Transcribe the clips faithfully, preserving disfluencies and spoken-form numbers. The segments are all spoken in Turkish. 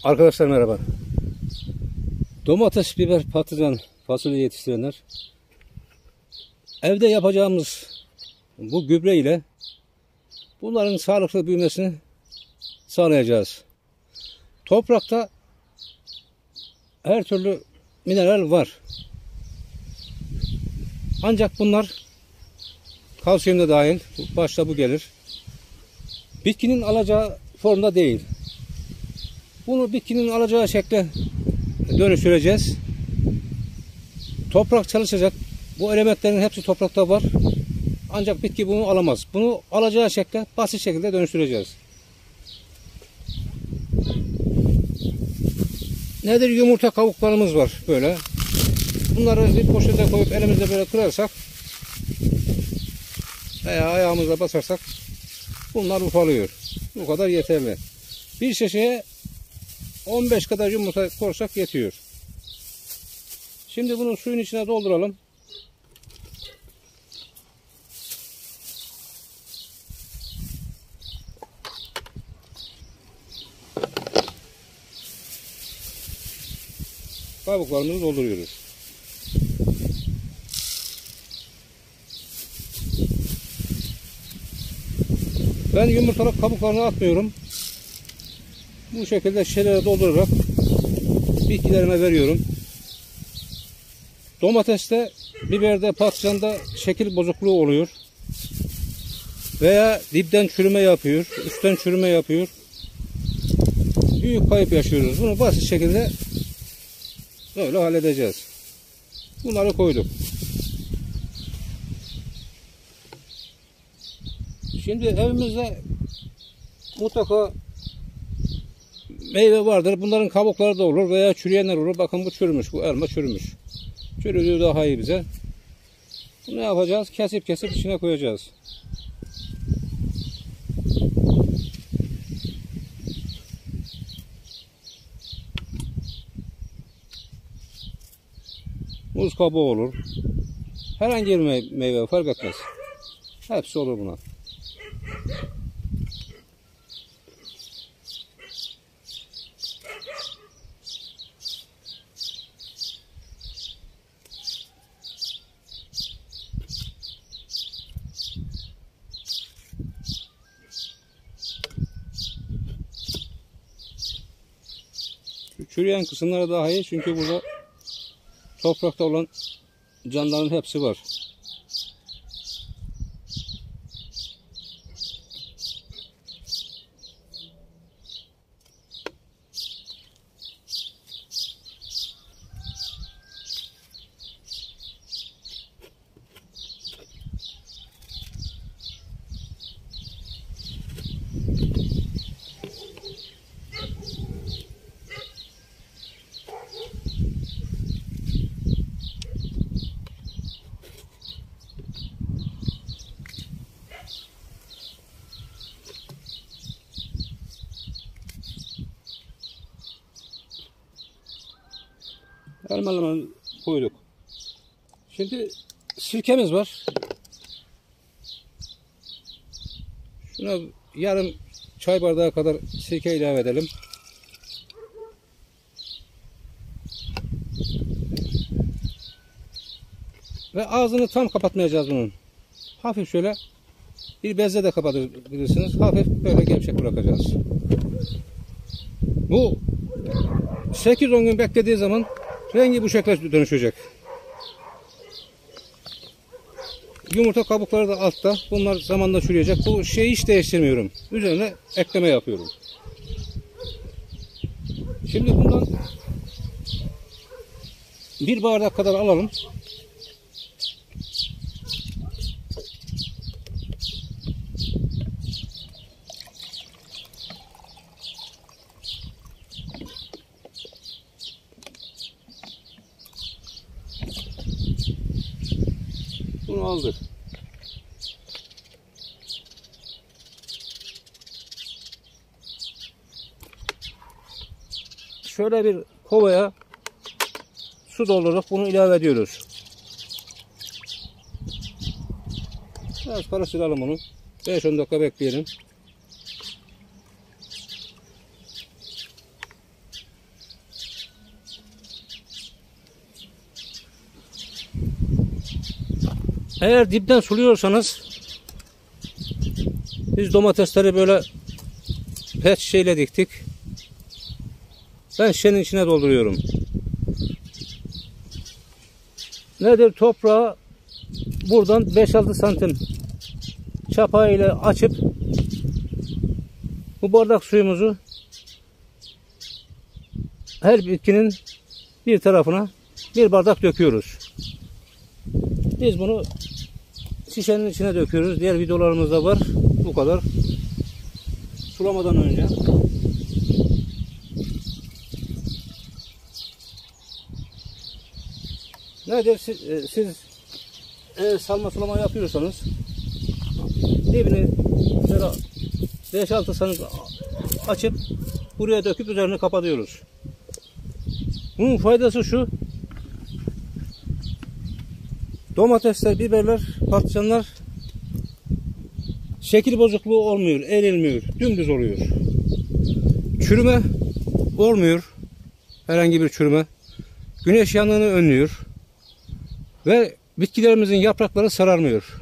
Arkadaşlar merhaba. Domates, biber, patlıcan, fasulye yetiştirenler, evde yapacağımız bu gübre ile bunların sağlıklı büyümesini sağlayacağız. Toprakta her türlü mineral var. Ancak bunlar kalsiyum da dahil, başta bu gelir. Bitkinin alacağı formda değil. Bunu bitkinin alacağı şekle dönüştüreceğiz. Toprak çalışacak. Bu elementlerin hepsi toprakta var. Ancak bitki bunu alamaz. Bunu alacağı şekle basit şekilde dönüştüreceğiz. Nedir? Yumurta kabuklarımız var böyle. Bunları bir poşete koyup elimizle böyle kırarsak veya ayağımızla basarsak bunlar ufalıyor. Bu kadar yeterli. Bir şişeye on beş kadar yumurta koysak yetiyor. Şimdi bunu suyun içine dolduralım. Kabuklarımızı dolduruyoruz. Ben yumurtalık kabuklarını atmıyorum. Bu şekilde şişelere doldurarak bitkilerime veriyorum. Domateste, biberde, patlıcanda şekil bozukluğu oluyor. Veya dipten çürüme yapıyor, üstten çürüme yapıyor. Büyük kayıp yaşıyoruz. Bunu basit şekilde böyle halledeceğiz. Bunları koyduk. Şimdi evimizde mutlaka meyve vardır. Bunların kabukları da olur veya çürüyenler olur. Bakın bu çürümüş. Bu elma çürümüş. Çürüdüğü daha iyi bize. Bunu ne yapacağız? Kesip kesip içine koyacağız. Muz kabuğu olur. Herhangi bir meyve fark etmez. Hepsi olur buna. Çürüyen kısımlara daha iyi çünkü burada toprakta olan canlıların hepsi var. Elmalarını koyduk. Şimdi sirkemiz var. Şuna yarım çay bardağı kadar sirke ilave edelim. Ve ağzını tam kapatmayacağız bunun. Hafif şöyle bir bezle de kapatabilirsiniz. Hafif böyle gevşek bırakacağız. Bu sekiz on gün beklediği zaman rengi bu şekilde dönüşecek. Yumurta kabukları da altta. Bunlar zamanla çürüyecek. Bu şeyi hiç değiştirmiyorum. Üzerine ekleme yapıyorum. Şimdi bundan bir bardak kadar alalım. Bunu aldık. Şöyle bir kovaya su doldurup bunu ilave ediyoruz. Biraz karıştıralım bunu. beş on dakika bekleyelim. Eğer dipten suluyorsanız, biz domatesleri böyle pet şişeyle diktik. Ben şişenin içine dolduruyorum. Nedir? Toprağı buradan beş altı santim çapa ile açıp bu bardak suyumuzu her bitkinin bir tarafına bir bardak döküyoruz. Biz bunu şişenin içine döküyoruz. Diğer videolarımızda var. Bu kadar. Sulamadan önce. Nedir? Siz, siz eğer salma sulama yapıyorsanız dibini beş altı santim açıp buraya döküp üzerine kapatıyoruz. Bunun faydası şu: domatesler, biberler, patlıcanlar şekil bozukluğu olmuyor, erilmiyor, dümdüz oluyor. Çürüme olmuyor, herhangi bir çürüme. Güneş yanığını önlüyor ve bitkilerimizin yaprakları sararmıyor.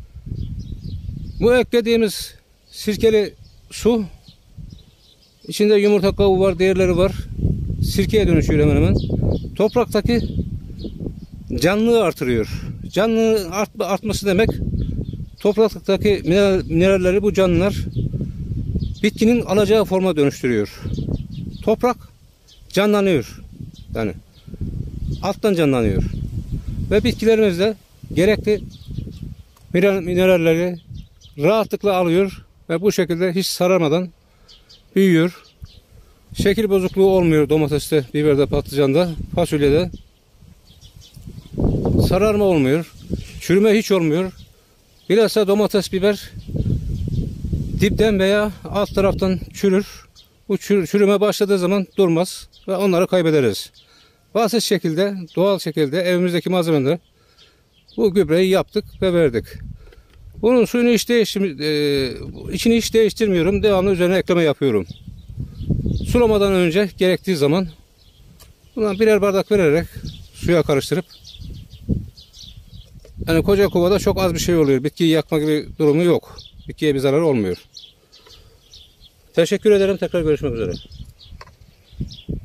Bu eklediğimiz sirkeli su, içinde yumurta kabuğu var, diğerleri var. Sirkeye dönüşüyor hemen hemen. Topraktaki canlılığı artırıyor. Canlılığın art, artması demek, topraktaki mineral, mineralleri, bu canlılar bitkinin alacağı forma dönüştürüyor. Toprak canlanıyor. Yani alttan canlanıyor. Ve bitkilerimiz de gerekli mineralleri rahatlıkla alıyor ve bu şekilde hiç sararmadan büyüyor. Şekil bozukluğu olmuyor domateste, biberde, patlıcanda, fasulyede. Sararma olmuyor. Çürüme hiç olmuyor. Bilhassa domates, biber dipten veya alt taraftan çürür. Bu çürüme başladığı zaman durmaz ve onları kaybederiz. Basit şekilde, doğal şekilde evimizdeki malzemeler bu gübreyi yaptık ve verdik. Bunun suyunu hiç değiştir, e, içini hiç değiştirmiyorum. Devamlı üzerine ekleme yapıyorum. Sulamadan önce gerektiği zaman buna birer bardak vererek suya karıştırıp, yani koca kovada çok az bir şey oluyor. Bitkiyi yakma gibi durumu yok. Bitkiye bir zarar olmuyor. Teşekkür ederim. Tekrar görüşmek üzere.